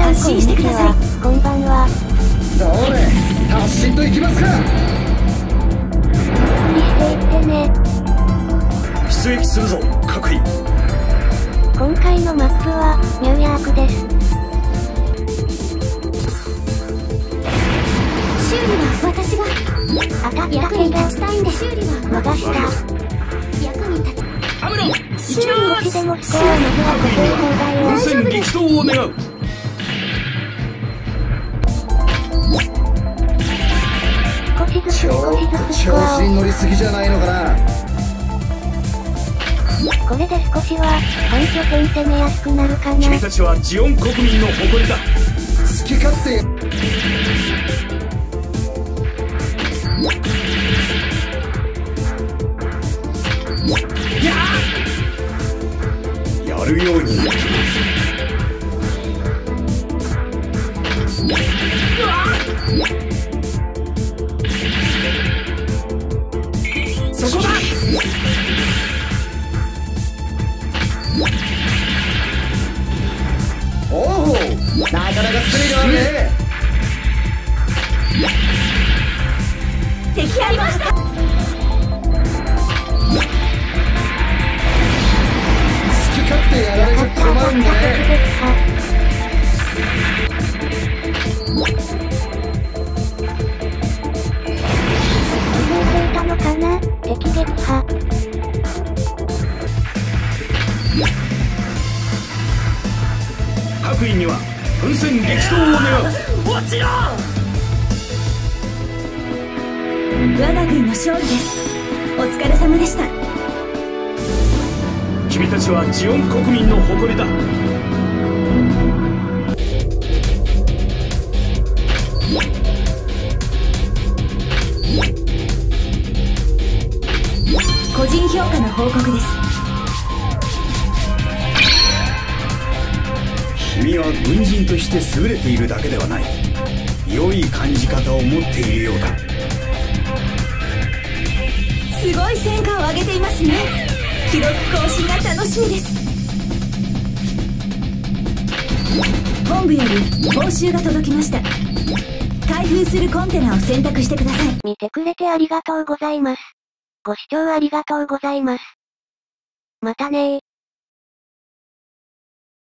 発進してください。 こんばんは。 どれ、発進と行きますか。 無理していってね。 出撃するぞ、各位。 今回のマップはニューヤークです。 修理は私が。 当たった役に立ちたいんで。修理は逃した。 役に立つ。 アムロ、行きま少しでもーす。 スコアをまずは固定砲台を。 本戦激闘を願う。 少しずつ少しずつス調コアを。 子に乗りすぎじゃないのかな。 これで少しは本拠点攻めやすくなるかな。 君たちはジオン国民の誇りだ。 好き勝手。 やるようになった。そこだ。 おお、なかなかスリルあるね。 敵ありました。 好き勝手やられちゃ困るんだね。 気づいていたのかな、敵撃破。 各員には奮戦激闘を願う。落ちろ。 我が軍の勝利です。お疲れ様でした。 君たちはジオン国民の誇りだ。 個人評価の報告です。 君は軍人として優れているだけではない。良い感じ方を持っているようだ。 すごい戦果を上げていますね。記録更新が楽しみです。本部より報酬が届きました。開封するコンテナを選択してください。 見てくれてありがとうございます。ご視聴ありがとうございます。またねー。